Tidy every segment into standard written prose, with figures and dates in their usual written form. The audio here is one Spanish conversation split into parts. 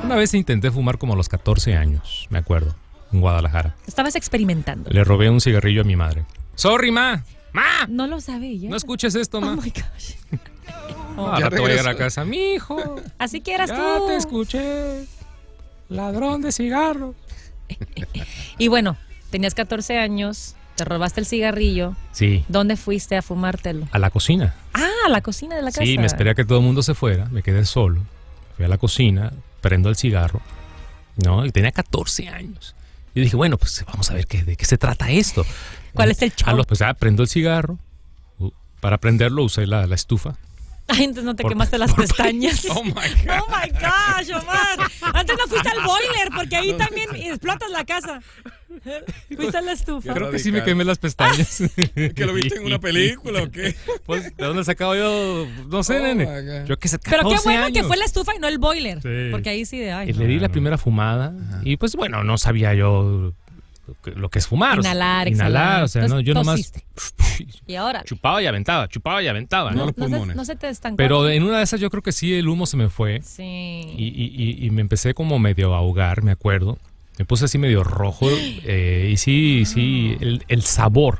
Una vez intenté fumar como a los 14 años, me acuerdo, en Guadalajara. Estabas experimentando. Le robé un cigarrillo a mi madre. ¡Sorry, ma! ¡Ma! No lo sabe ella. No escuches esto, ma. Oh my gosh. Ahora te voy a llegar a casa. Mijo, Así que eras ya tú. te escuché. Ladrón de cigarros. Y bueno, tenías 14 años, te robaste el cigarrillo. Sí, ¿Dónde fuiste a fumártelo? a la cocina. Ah, a la cocina de la casa. Sí, me esperé a que todo el mundo se fuera. Me quedé solo. Fui a la cocina, prendo el cigarro. ¿No? Y tenía 14 años. Y dije, bueno, pues vamos a ver de qué se trata esto. ¿Cuál es el show? Pues ya prendo el cigarro. Para prenderlo usé la estufa. Ay, entonces no te quemaste las pestañas. Oh my God. Oh my gosh, Omar. Antes no fuiste al boiler, porque ahí también explotas la casa. Fuiste a la estufa. Creo que sí me quemé las pestañas. ¿Que lo viste en una película o qué? Pues, ¿de dónde sacaba yo? No sé, nene. Yo que sé, Pero qué 14 bueno años. que fue la estufa y no el boiler. Sí. Porque ahí sí de ay. Y le di la primera fumada. Y pues bueno, no sabía yo lo que es fumar. Inhalar, Inhalar, o sea, no, yo nomás tosiste. Y ahora. chupaba y aventaba, ¿no? los pulmones. No se te estancó. Pero en una de esas yo creo que sí el humo se me fue. Sí. Y me empecé como medio a ahogar, me acuerdo. Me puse así medio rojo. Y sí, el sabor.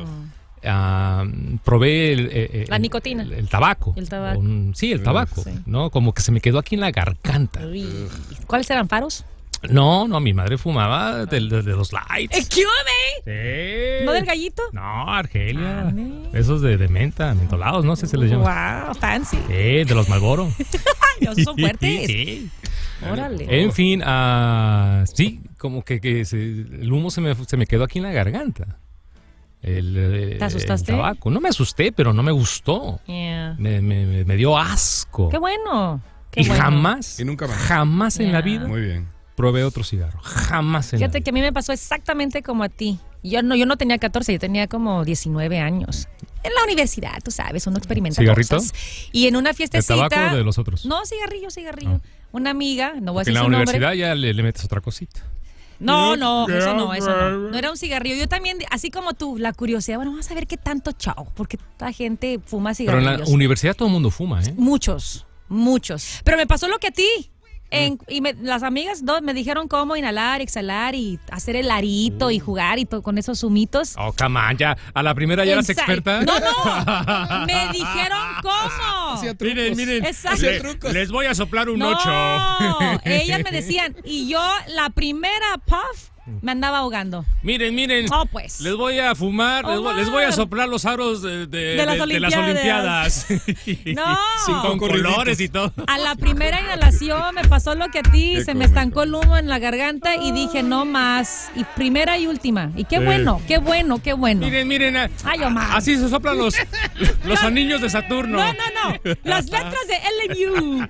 Probé La nicotina. el tabaco. El tabaco. Sí, el tabaco. Sí. ¿No? Como que se me quedó aquí en la garganta. Uy. ¿Cuáles eran faros? No, mi madre fumaba de los lights. Excuse me. Sí. ¿No del gallito? No, Argelia. Mami. Esos de menta, mentolados, no sé si se les llama. Wow, fancy. De los Marlboro. Ay, esos son fuertes. Sí. Órale. En fin, sí, como que el humo se me quedó aquí en la garganta. ¿Te asustaste? El tabaco. No me asusté, pero no me gustó. Yeah. Me dio asco. Qué bueno. Qué Y bueno. jamás, Y nunca más. jamás en la Yeah. vida Muy bien. probé otro cigarro. Jamás en la Fíjate vida. que a mí me pasó exactamente como a ti. Yo no tenía 14, yo tenía como 19 años. En la universidad, tú sabes, uno experimenta ¿Cigarrito? cosas. Y en una ¿De fiestecita... tabaco o de los otros? No, cigarrillo. Una amiga, no voy a Porque decir en su la nombre. universidad ya le metes otra cosita. No, eso no. No era un cigarrillo. Yo también, así como tú, la curiosidad, bueno, vamos a ver qué tanto chao, porque la gente fuma Pero en cigarrillos. la universidad todo el mundo fuma, ¿eh? Muchos. Pero me pasó lo que a ti. Las amigas me dijeron cómo inhalar, exhalar y hacer el arito y jugar y todo con esos humitos. Oh, come on, ya. A la primera ya eras experta. No. Me dijeron cómo. Hacía trucos. Miren. Exacto. Hacía trucos. Les voy a soplar un 8. No, ellas me decían, y yo la primera puff me andaba ahogando. Miren. Oh, pues. Les voy a fumar, les voy a soplar los aros de las Olimpiadas. No. Con colores y todo. A la primera inhalación me pasó lo que a ti, Qué se me cómico. estancó el humo en la garganta y dije no más. Y primera y última. Y qué bueno. Miren. Ay, Omar. Así se soplan los anillos de Saturno. No. Las letras de LMU.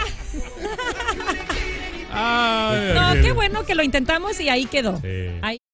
Ay, No, qué bueno que lo intentamos y ahí quedó. Sí. Ahí